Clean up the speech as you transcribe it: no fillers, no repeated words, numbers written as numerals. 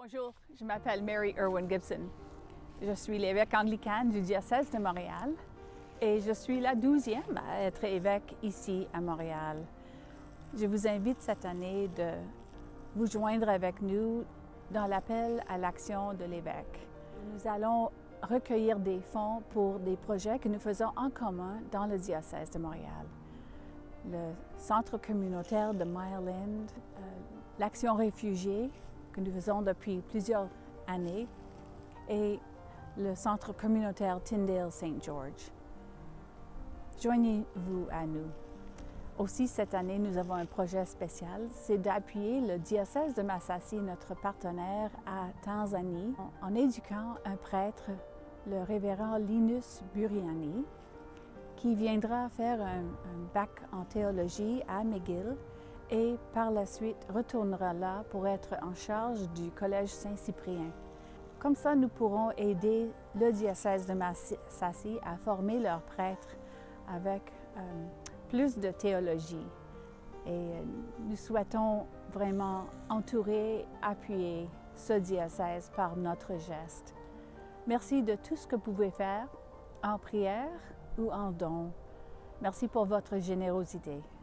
Bonjour, je m'appelle Mary Irwin Gibson. Je suis l'évêque anglicane du diocèse de Montréal et je suis la 12e à être évêque ici à Montréal. Je vous invite cette année de vous joindre avec nous dans l'appel à l'action de l'évêque. Nous allons recueillir des fonds pour des projets que nous faisons en commun dans le diocèse de Montréal. Le centre communautaire de Mile End, l'action réfugiée que nous faisons depuis plusieurs années et le centre communautaire Tyndale St. George. Joignez-vous à nous. Aussi, cette année, nous avons un projet spécial, c'est d'appuyer le diocèse de Massassi, notre partenaire à Tanzanie, en éduquant un prêtre, le révérend Linus Buriani, qui viendra faire un bac en théologie à McGill et par la suite retournera là pour être en charge du Collège Saint-Cyprien. Comme ça, nous pourrons aider le diocèse de Massassi à former leurs prêtres avec plus de théologie. Et nous souhaitons vraiment entourer, appuyer ce diocèse par notre geste. Merci de tout ce que vous pouvez faire en prière ou en don. Merci pour votre générosité.